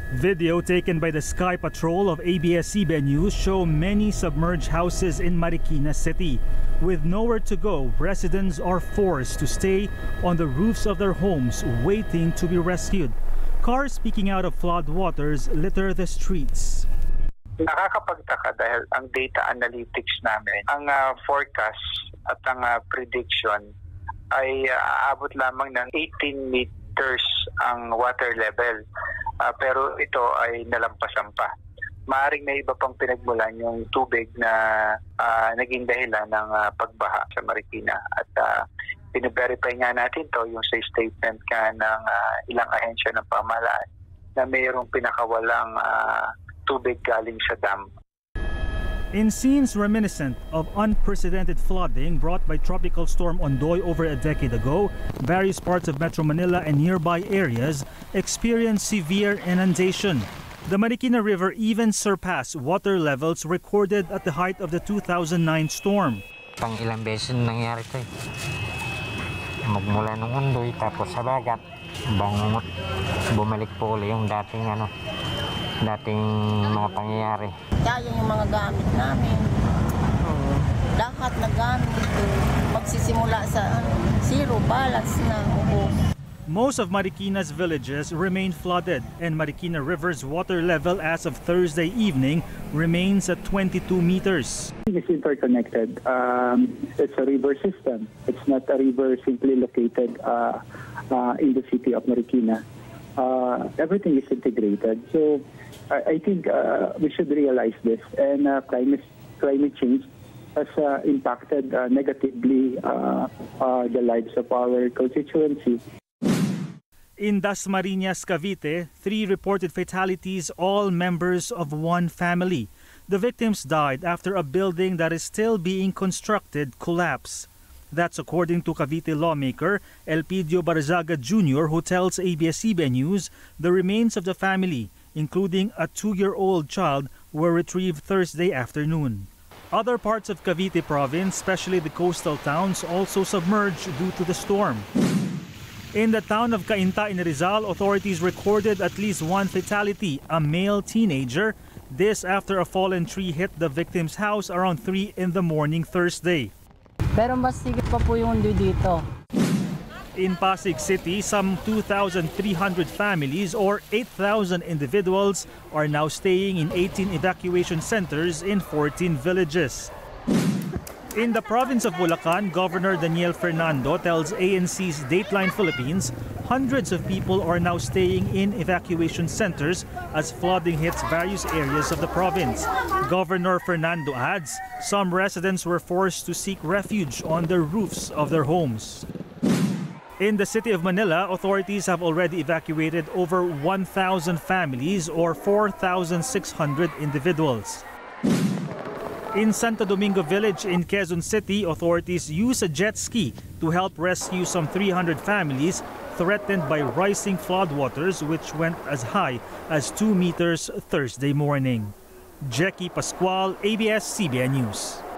Video taken by the Sky Patrol of ABS-CBN News show many submerged houses in Marikina City. With nowhere to go, residents are forced to stay on the roofs of their homes waiting to be rescued. Cars speaking out of flood waters litter the streets. Nakakapagtaka dahil ang data analytics namin, ang forecast at ang prediction ay aabot lamang ng 18 meters ang water level. Pero ito ay nalampasan pa. Maaaring may iba pang pinagmulan yung tubig na naging dahilan ng pagbaha sa Marikina. At pina-verify nga natin to yung sa statement ka ng ilang ahensya ng pamahalaan na mayroong pinakawalang tubig galing sa dam. In scenes reminiscent of unprecedented flooding brought by Tropical Storm Ondoy over a decade ago, various parts of Metro Manila and nearby areas experienced severe inundation. The Marikina River even surpassed water levels recorded at the height of the 2009 storm. Pang ilang beses nangyari ito magmula nung Ondoy tapos sa dagat, bangungot, bumalik po ulit yung dating mga pangyayari. Kaya yung mga gamit namin, lahat na gamit, magsisimula sa zero balance na ubos. Most of Marikina's villages remain flooded, and Marikina River's water level as of Thursday evening remains at 22 meters. It's interconnected. It's a river system. It's not a river simply located in the city of Marikina. Everything is integrated. So I think we should realize this, and climate change has impacted negatively the lives of our constituency. In Dasmariñas, Cavite, 3 reported fatalities, all members of one family. The victims died after a building that is still being constructed collapsed. That's according to Cavite lawmaker Elpidio Barzaga Jr., who tells ABS-CBN News the remains of the family, including a 2-year-old child, were retrieved Thursday afternoon. Other parts of Cavite province, especially the coastal towns, also submerged due to the storm. In the town of Cainta in Rizal, authorities recorded at least one fatality, a male teenager. This after a fallen tree hit the victim's house around 3 in the morning Thursday. Pero mas sigit pa po yung dito. In Pasig City, some 2,300 families or 8,000 individuals are now staying in 18 evacuation centers in 14 villages. In the province of Bulacan, Governor Daniel Fernando tells ANC's Dateline Philippines hundreds of people are now staying in evacuation centers as flooding hits various areas of the province. Governor Fernando adds some residents were forced to seek refuge on the roofs of their homes. In the city of Manila, authorities have already evacuated over 1,000 families or 4,600 individuals. In Santo Domingo Village in Quezon City, authorities use a jet ski to help rescue some 300 families threatened by rising floodwaters, which went as high as 2 meters Thursday morning. Jackie Pascual, ABS-CBN News.